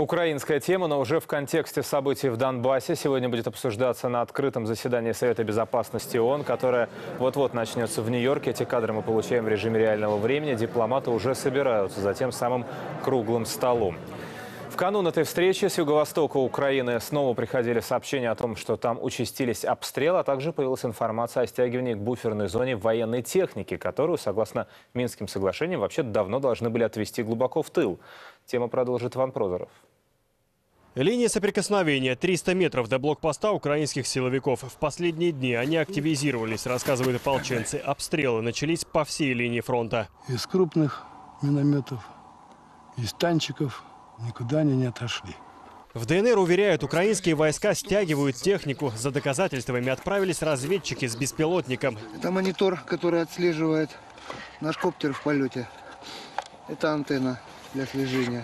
Украинская тема, но уже в контексте событий в Донбассе. Сегодня будет обсуждаться на открытом заседании Совета Безопасности ООН, которое вот-вот начнется в Нью-Йорке. Эти кадры мы получаем в режиме реального времени. Дипломаты уже собираются за тем самым круглым столом. В канун этой встречи с юго-востока Украины снова приходили сообщения о том, что там участились обстрелы, а также появилась информация о стягивании к буферной зоне военной техники, которую, согласно Минским соглашениям, вообще давно должны были отвести глубоко в тыл. Тему продолжит Иван Прозоров. Линия соприкосновения 300 метров до блокпоста украинских силовиков. В последние дни они активизировались, рассказывают ополченцы. Обстрелы начались по всей линии фронта. Из крупных минометов, из танчиков никуда они не отошли. В ДНР уверяют, украинские войска стягивают технику. За доказательствами отправились разведчики с беспилотником. Это монитор, который отслеживает наш коптер в полете. Это антенна для слежения.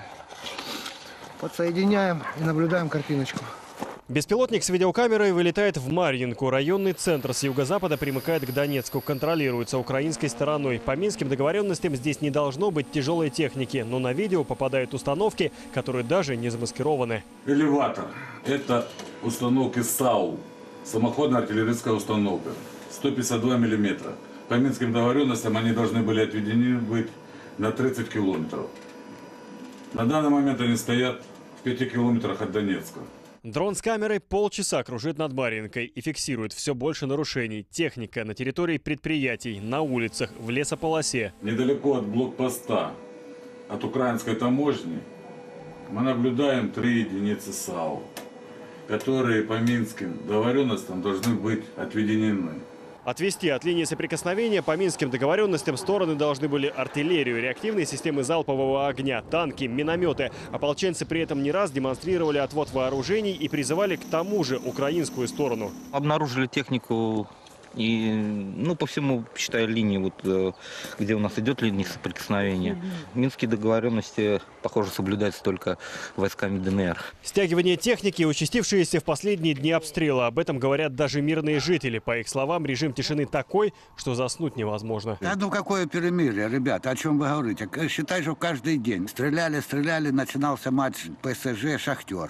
Подсоединяем и наблюдаем картиночку. Беспилотник с видеокамерой вылетает в Марьинку. Районный центр с юго-запада примыкает к Донецку. Контролируется украинской стороной. По минским договоренностям здесь не должно быть тяжелой техники. Но на видео попадают установки, которые даже не замаскированы. Элеватор. Это установки САУ. Самоходная артиллерийская установка. 152 миллиметра. По минским договоренностям они должны были отведены быть на 30 километров. На данный момент они стоят в 5 километрах от Донецка. Дрон с камерой полчаса кружит над Марьинкой и фиксирует все больше нарушений. Техника на территории предприятий, на улицах, в лесополосе. Недалеко от блокпоста, от украинской таможни, мы наблюдаем 3 единицы САУ, которые по минским договоренностям должны быть отведены. Отвести от линии соприкосновения по минским договоренностям стороны должны были артиллерию, реактивные системы залпового огня, танки, минометы. Ополченцы при этом не раз демонстрировали отвод вооружений и призывали к тому же украинскую сторону. Обнаружили технику и, по всему, считаю, линии, где у нас идет линия соприкосновения. Минские договоренности, похоже, соблюдаются только войсками ДНР. Стягивание техники, участившиеся в последние дни обстрела. Об этом говорят даже мирные жители. По их словам, режим тишины такой, что заснуть невозможно. Какое перемирие, ребята, о чем вы говорите? Считай, что каждый день стреляли, начинался матч ПСЖ «Шахтер».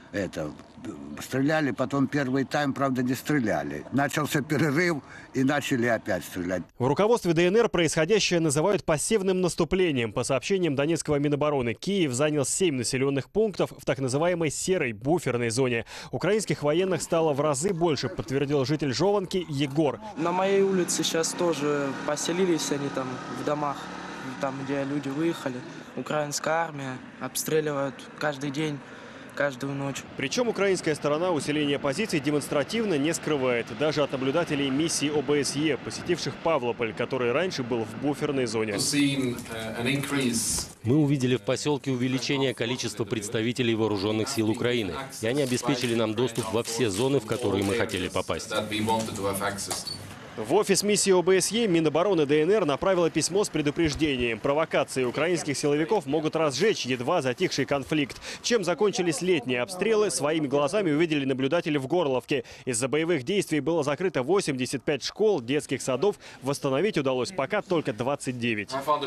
Стреляли, потом первый тайм, правда, не стреляли. Начался перерыв и начали опять стрелять. В руководстве ДНР происходящее называют пассивным наступлением. По сообщениям Донецкого Минобороны, Киев занял 7 населенных пунктов в так называемой серой буферной зоне. Украинских военных стало в разы больше, подтвердил житель Жованки Егор. На моей улице сейчас тоже поселились они там в домах, там, где люди выехали. Украинская армия обстреливают каждый день, каждую ночь. Причем украинская сторона усиление позиций демонстративно не скрывает. Даже от наблюдателей миссии ОБСЕ, посетивших Павлополь, который раньше был в буферной зоне. Мы увидели в поселке увеличение количества представителей вооруженных сил Украины. И они обеспечили нам доступ во все зоны, в которые мы хотели попасть. В офис миссии ОБСЕ Минобороны ДНР направила письмо с предупреждением. Провокации украинских силовиков могут разжечь едва затихший конфликт. Чем закончились летние обстрелы, своими глазами увидели наблюдатели в Горловке. Из-за боевых действий было закрыто 85 школ, детских садов. Восстановить удалось пока только 29.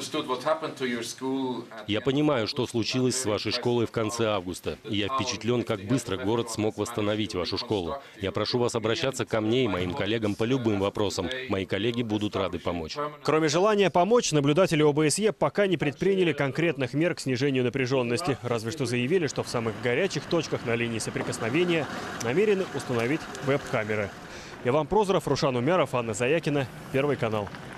Я понимаю, что случилось с вашей школой в конце августа. И я впечатлен, как быстро город смог восстановить вашу школу. Я прошу вас обращаться ко мне и моим коллегам по любым вопросам. Мои коллеги будут рады помочь. Кроме желания помочь, наблюдатели ОБСЕ пока не предприняли конкретных мер к снижению напряженности. Разве что заявили, что в самых горячих точках на линии соприкосновения намерены установить веб-камеры. Иван Прозоров, Рушан Умяров, Анна Заякина, Первый канал.